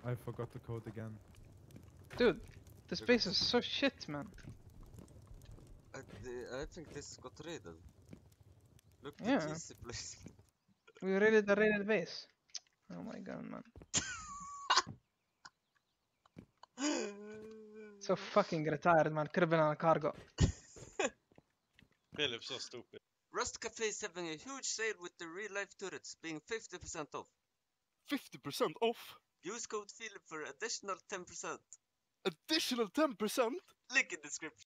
I forgot the code again. Dude, this base is so shit, man. I think this got raided. Look, the Yeah. TC place. We raided the raided base. Oh my god, man. So fucking retired, man. Could have been on a cargo. Felep, so stupid. Rust Cafe is having a huge sale with the real life turrets being 50% off. 50% off? Use code felep for additional 10%. Additional 10%? Link in description.